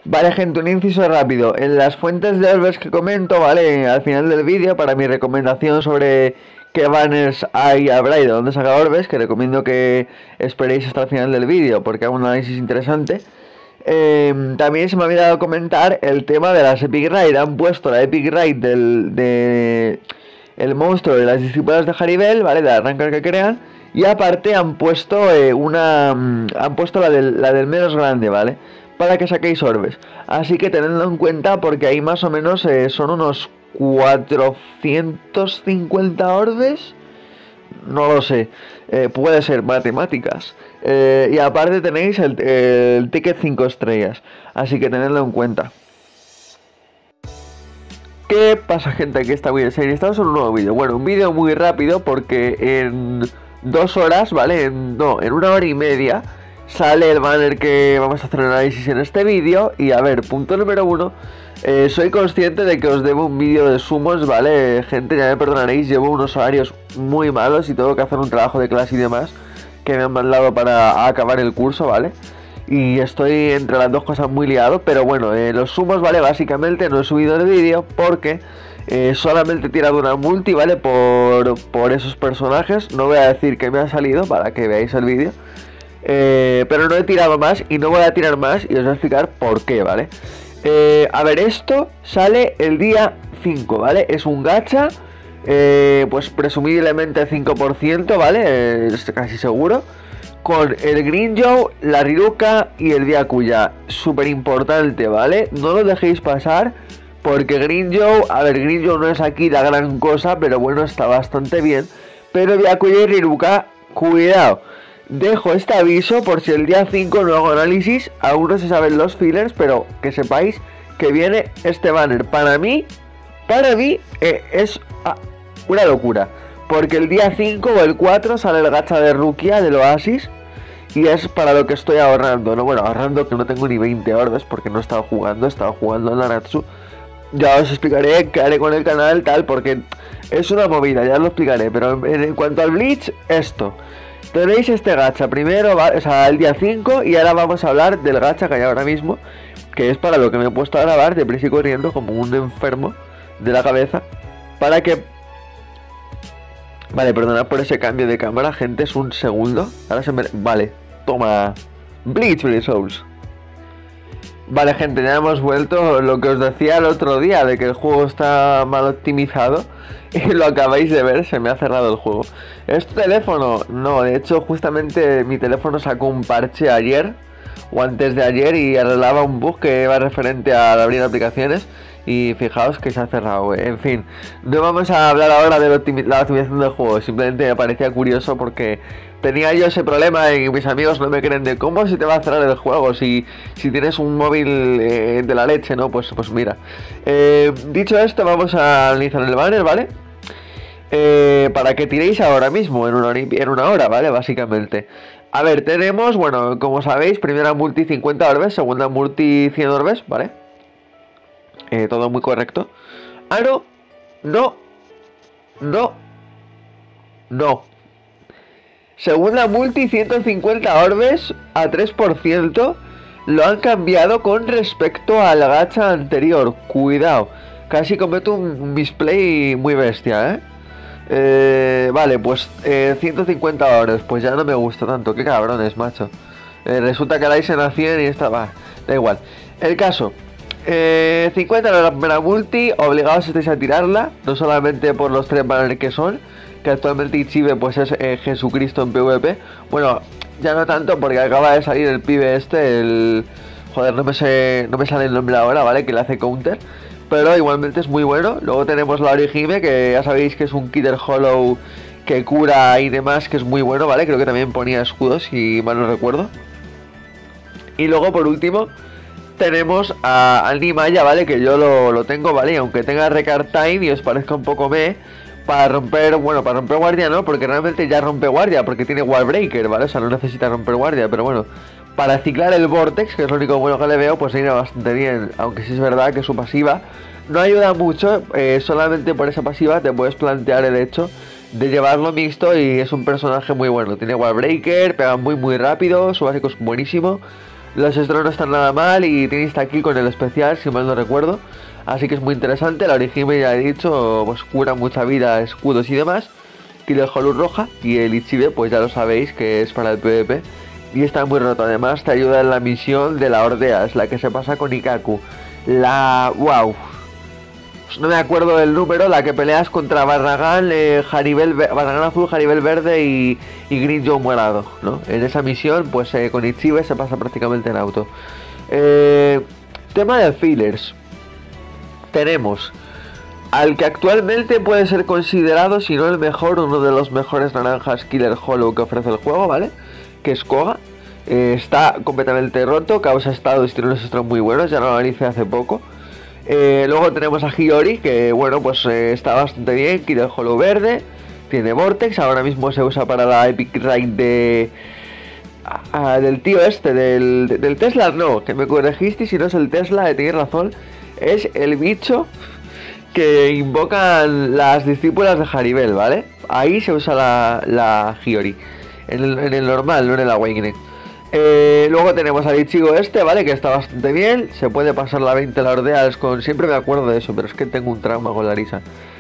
Vale, gente, un inciso rápido. En las fuentes de orbes que comento, ¿vale? Al final del vídeo, para mi recomendación sobre qué banners hay, habrá y de dónde sacar orbes, que recomiendo que esperéis hasta el final del vídeo porque hago un análisis interesante. También se me ha olvidado comentar el tema de las Epic Raid. Han puesto la Epic Raid el monstruo de las discípulas de Haribel, ¿vale? De arrancar que crean. Y aparte han puesto han puesto la del menos grande, ¿vale? Para que saquéis orbes. Así que tenedlo en cuenta porque ahí más o menos son unos 450 orbes. No lo sé. Puede ser matemáticas. Y aparte tenéis el ticket 5 estrellas. Así que tenedlo en cuenta. ¿Qué pasa, gente? Aquí está muy en serio. Estamos en un nuevo vídeo. Bueno, un vídeo muy rápido porque en 2 horas, ¿vale? No, en 1 hora y media sale el banner que vamos a hacer un análisis en este vídeo. Y a ver, punto número 1. Soy consciente de que os debo un vídeo de sumos, ¿vale? Gente, ya me perdonaréis, llevo unos horarios muy malos y tengo que hacer un trabajo de clase y demás que me han mandado para acabar el curso, ¿vale? Y estoy entre las dos cosas muy liado, pero bueno, los sumos, ¿vale? Básicamente no he subido el vídeo porque solamente he tirado una multi, ¿vale? Por esos personajes. No voy a decir que me ha salido para que veáis el vídeo. Pero no he tirado más y no voy a tirar más y os voy a explicar por qué, ¿vale? A ver, esto sale el día 5, ¿vale? Es un gacha, pues presumiblemente 5%, ¿vale? Es casi seguro. Con el Grimmjow, la Riruka y el Byakuya. Súper importante, ¿vale? No lo dejéis pasar porque Grimmjow, a ver, Grimmjow no es aquí la gran cosa, pero bueno, está bastante bien. Pero Byakuya y Riruka, cuidado. Dejo este aviso por si el día 5 no hago análisis. Aún no se saben los fillers, pero que sepáis que viene este banner. Para mí es una locura. Porque el día 5 o el 4 sale el gacha de Rukia del Oasis. Y es para lo que estoy ahorrando, ¿no? Bueno, ahorrando que no tengo ni 20 orbes porque no he estado jugando en Naratsu. Ya os explicaré qué haré con el canal, tal, porque es una movida, ya os lo explicaré. Pero en cuanto al Bleach, esto. Tenéis este gacha primero, o sea, el día 5. Y ahora vamos a hablar del gacha que hay ahora mismo, que es para lo que me he puesto a grabar deprisa y corriendo como un enfermo de la cabeza. Para que... Vale, perdonad por ese cambio de cámara, gente, es un segundo. Ahora se me... Vale, toma. Bleach Blue Souls. Vale, gente, ya hemos vuelto. Lo que os decía el otro día de que el juego está mal optimizado. Y lo acabáis de ver, se me ha cerrado el juego. ¿Es tu teléfono? No, de hecho justamente mi teléfono sacó un parche ayer o antes de ayer y arreglaba un bug que iba referente a abrir aplicaciones. Y fijaos que se ha cerrado, en fin. No vamos a hablar ahora de la optimización del juego. Simplemente me parecía curioso porque tenía yo ese problema y mis amigos no me creen de cómo se te va a cerrar el juego si tienes un móvil de la leche, ¿no? Pues mira. Dicho esto, vamos a analizar el banner, ¿vale? Para que tiréis ahora mismo, en una hora, ¿vale? Básicamente. A ver, tenemos, bueno, como sabéis, primera multi 50 orbes, segunda multi 100 orbes, ¿vale? Todo muy correcto. Ah, no. No. No. No. Segunda multi 150 orbes a 3%. Lo han cambiado con respecto al gacha anterior. Cuidado. Casi cometo un misplay muy bestia, vale, pues 150 orbes. Pues ya no me gusta tanto. Qué cabrones, macho. Resulta que la hice a 100 y esta va. Da igual. El caso. 50 en la primera multi, obligados estáis a tirarla, no solamente por los 3 banners que son, que actualmente Ichibe pues es Jesucristo en PvP. Bueno, ya no tanto porque acaba de salir el pibe este, joder, no me sale el nombre ahora, ¿vale? Que le hace counter, pero igualmente es muy bueno. Luego tenemos la Orihime, que ya sabéis que es un Killer Hollow que cura y demás, que es muy bueno, ¿vale? Creo que también ponía escudos, si mal no recuerdo. Y luego por último tenemos al Nimaya, ¿vale? Que yo lo tengo, ¿vale? Y aunque tenga Recard Time y os parezca un poco para romper, bueno, para romper guardia no, porque realmente ya rompe guardia, porque tiene Wallbreaker, ¿vale? O sea, no necesita romper guardia, pero bueno, para ciclar el Vortex, que es lo único bueno que le veo, pues irá bastante bien. Aunque sí es verdad que su pasiva no ayuda mucho, solamente por esa pasiva te puedes plantear el hecho de llevarlo mixto y es un personaje muy bueno. Tiene Wallbreaker, pega muy rápido, su básico es buenísimo. Los Strokes no están nada mal y tiene aquí con el especial, si mal no recuerdo. Así que es muy interesante. La Orihime, ya he dicho, pues cura mucha vida, escudos y demás. Killer Hollow roja y el Ichibe, pues ya lo sabéis que es para el PvP. Y está muy roto. Además te ayuda en la misión de la Ordea, es la que se pasa con Ikaku. ¡Wow! Pues no me acuerdo del número, la que peleas contra Barragán, Barragán azul, Haribel verde y Green Joe morado, ¿no? En esa misión, pues con Ichibe se pasa prácticamente en auto. Tema de fillers. Tenemos al que actualmente puede ser considerado, si no el mejor, uno de los mejores naranjas Killer Hollow que ofrece el juego, ¿vale? Que es Koga. Está completamente roto, causa estados y tiene unos extras muy buenos, ya lo analicé hace poco. Luego tenemos a Hiyori, que bueno, pues está bastante bien, Killer Hollow verde, tiene Vortex, ahora mismo se usa para la Epic Ride del tío este, del Tesla, no, que me corregiste si no es el Tesla, tienes razón, es el bicho que invocan las discípulas de Haribel, ¿vale? Ahí se usa la Hiyori, en el normal, no en el Awakening. Luego tenemos al Ichigo este, ¿vale? Que está bastante bien. Se puede pasar la 20 la Ordeals con... Siempre me acuerdo de eso, pero es que tengo un trauma con la Risa.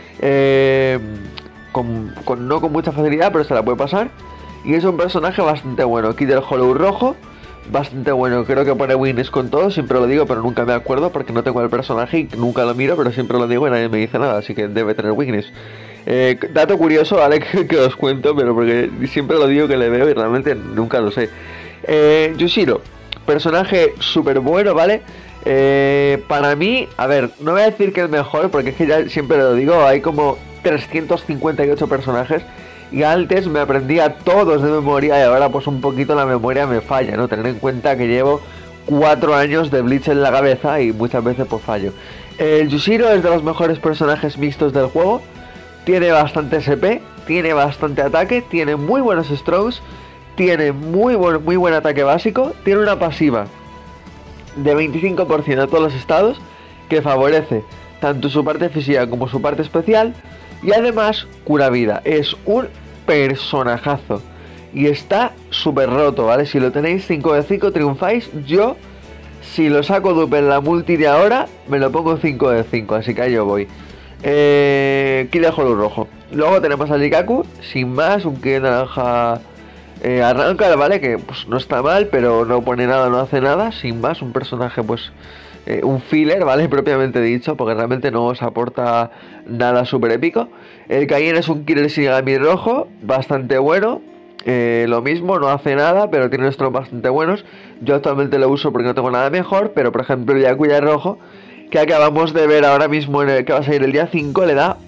No con mucha facilidad, pero se la puede pasar. Y es un personaje bastante bueno. Killer Hollow rojo, bastante bueno. Creo que pone Witness con todo, siempre lo digo, pero nunca me acuerdo porque no tengo el personaje y nunca lo miro, pero siempre lo digo y nadie me dice nada, así que debe tener Witness. Dato curioso, ¿vale? que os cuento, pero porque siempre lo digo que le veo y realmente nunca lo sé. Yushiro, personaje súper bueno, ¿vale? Para mí, a ver, no voy a decir que el mejor, porque es que ya siempre lo digo, hay como 358 personajes y antes me aprendía todos de memoria y ahora pues un poquito la memoria me falla, ¿no? Tener en cuenta que llevo 4 años de Bleach en la cabeza y muchas veces pues fallo. El Yushiro es de los mejores personajes mixtos del juego, tiene bastante SP, tiene bastante ataque, tiene muy buenos strokes, tiene muy buen ataque básico, tiene una pasiva de 25% a todos los estados que favorece tanto su parte física como su parte especial y además cura vida. Es un personajazo y está súper roto, ¿vale? Si lo tenéis 5 de 5 triunfáis. Yo, si lo saco dupe en la multi de ahora, me lo pongo 5 de 5, así que ahí yo voy. Killer Hollow rojo. Luego tenemos al Ikaku, sin más, un Killer naranja arranca, ¿vale? Que pues no está mal, pero no pone nada, no hace nada. Sin más, un personaje pues un filler, ¿vale? Propiamente dicho, porque realmente no os aporta nada súper épico. El Kaien es un Killer Shinigami rojo, bastante bueno. Lo mismo, no hace nada, pero tiene unos bastante buenos. Yo actualmente lo uso porque no tengo nada mejor, pero por ejemplo el Yakuya rojo, que acabamos de ver ahora mismo, que va a salir el día 5, le da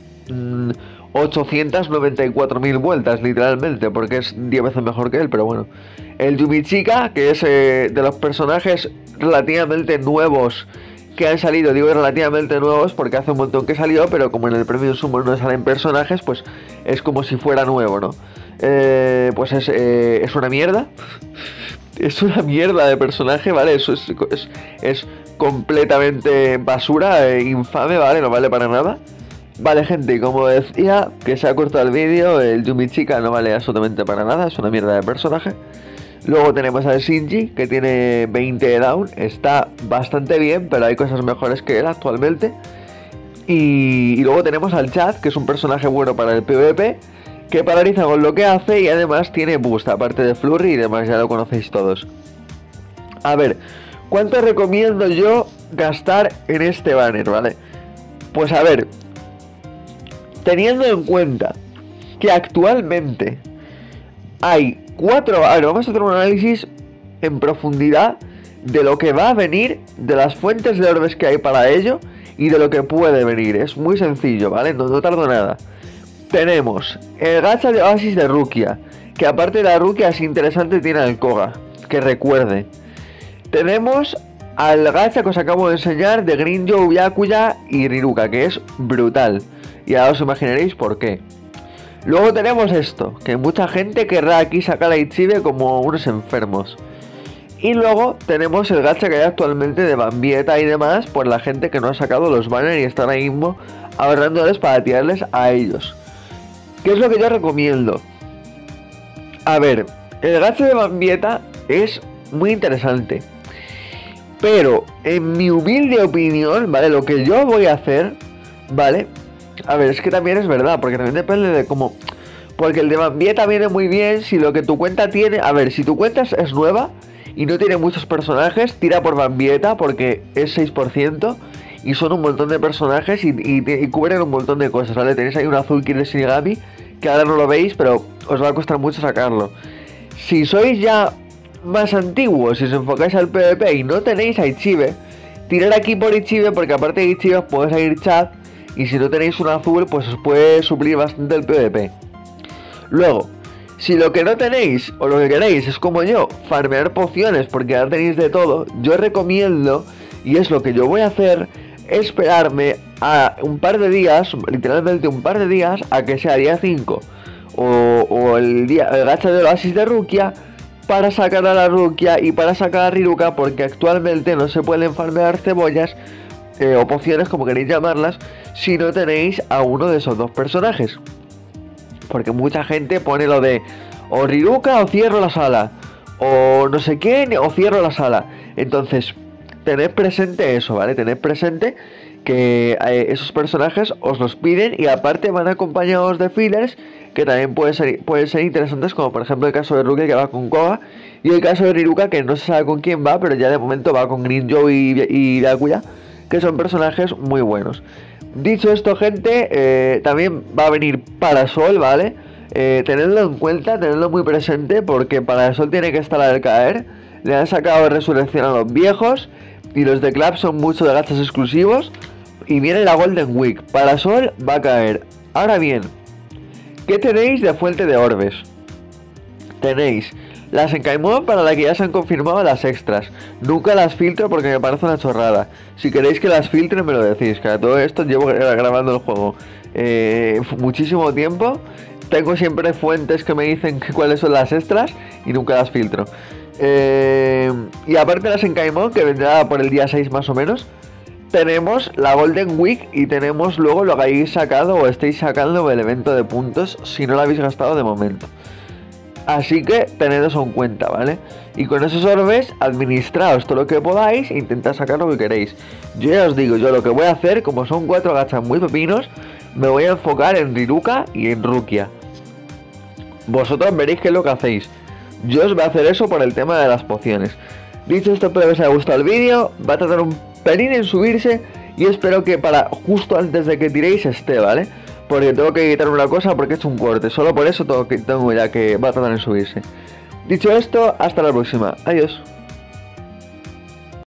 894.000 vueltas, literalmente, porque es 10 veces mejor que él, pero bueno. El Yumichika, que es de los personajes relativamente nuevos que han salido, digo relativamente nuevos porque hace un montón que salió, pero como en el Premium Summon no salen personajes, pues es como si fuera nuevo, ¿no? Pues es una mierda. Es una mierda de personaje, ¿vale? Eso es completamente basura, infame, ¿vale? No vale para nada. Vale, gente, como decía, que se ha cortado el vídeo, el Yumichika no vale absolutamente para nada, es una mierda de personaje. Luego tenemos al Shinji, que tiene 20 de down, está bastante bien, pero hay cosas mejores que él actualmente. Y luego tenemos al Chad, que es un personaje bueno para el PvP, que paraliza con lo que hace y además tiene boost, aparte de Flurry y demás, ya lo conocéis todos. A ver, ¿cuánto recomiendo yo gastar en este banner, vale? Pues a ver, teniendo en cuenta que actualmente hay 4... A ver, vamos a hacer un análisis en profundidad de lo que va a venir, de las fuentes de orbes que hay para ello y de lo que puede venir. Es muy sencillo, ¿vale? No tardo nada. Tenemos el gacha de Oasis de Rukia, que aparte de la Rukia es interesante, tiene al Koga, que recuerde. Tenemos al gacha que os acabo de enseñar de Grinjo, Byakuya y Riruka, que es brutal. Y ahora os imaginaréis por qué. Luego tenemos esto, que mucha gente querrá aquí sacar a Ichibe como unos enfermos. Y luego tenemos el gacha que hay actualmente de Bambieta y demás, por la gente que no ha sacado los banners y están ahí mismo ahorrándoles para tirarles a ellos. ¿Qué es lo que yo recomiendo? A ver, el gacha de Bambieta es muy interesante. Pero, en mi humilde opinión, ¿vale? Lo que yo voy a hacer, ¿vale? A ver, es que también es verdad, porque también depende de cómo... Porque el de Mambieta viene muy bien si lo que tu cuenta tiene... A ver, si tu cuenta es nueva y no tiene muchos personajes, tira por Mambieta porque es 6% y son un montón de personajes y cubren un montón de cosas, ¿vale? Tenéis ahí un azul Killer Shinigami, que ahora no lo veis, pero os va a costar mucho sacarlo. Si sois ya más antiguos, si os enfocáis al PvP y no tenéis a Ichibe, tirad aquí por Ichibe porque aparte de Ichibe os puede salir chat y si no tenéis un azul pues os puede suplir bastante el PvP. Luego, si lo que no tenéis o lo que queréis es como yo, farmear pociones porque ya tenéis de todo, yo recomiendo, y es lo que yo voy a hacer, esperarme a un par de días, literalmente un par de días, a que sea día 5 o el gacha de Oasis de Rukia, para sacar a la Rukia y para sacar a Riruka, porque actualmente no se pueden farmear cebollas o pociones, como queréis llamarlas, si no tenéis a uno de esos dos personajes. Porque mucha gente pone lo de o Riruka o cierro la sala, o no sé quién o cierro la sala. Entonces, tened presente eso, ¿vale? Tened presente que esos personajes os los piden y aparte van acompañados de fillers que también pueden ser interesantes, como por ejemplo el caso de Rukia, que va con Koga, y el caso de Riruka, que no se sabe con quién va, pero ya de momento va con Grimmjow y Byakuya, que son personajes muy buenos. Dicho esto, gente, también va a venir Parasol, ¿vale? Tenedlo en cuenta, tenedlo muy presente, porque Parasol tiene que estar al caer. Le han sacado resurrección a los viejos y los de Club son mucho de gachas exclusivos. Y viene la Golden Week. Parasol va a caer. Ahora bien, ¿qué tenéis de fuente de orbes? Tenéis las Enkaimon, para la que ya se han confirmado las extras. Nunca las filtro porque me parece una chorrada. Si queréis que las filtre me lo decís, que a todo esto llevo grabando el juego muchísimo tiempo. Tengo siempre fuentes que me dicen cuáles son las extras y nunca las filtro. Y aparte de las Enkaimon, que vendrá por el día 6 más o menos, tenemos la Golden Week y tenemos luego lo que habéis sacado o estáis sacando el evento de puntos si no lo habéis gastado de momento. Así que tened eso en cuenta, ¿vale? Y con esos orbes, administraos todo lo que podáis e intentad sacar lo que queréis. Yo ya os digo, yo lo que voy a hacer, como son 4 gachas muy pepinos, me voy a enfocar en Riruka y en Rukia. Vosotros veréis qué es lo que hacéis. Yo os voy a hacer eso por el tema de las pociones. Dicho esto, espero que os haya gustado el vídeo. Va a tardar un pelín en subirse y espero que para justo antes de que tiréis esté, ¿vale? Porque tengo que quitar una cosa porque he hecho un corte. Solo por eso tengo ya que va a tardar en subirse. Dicho esto, hasta la próxima. Adiós.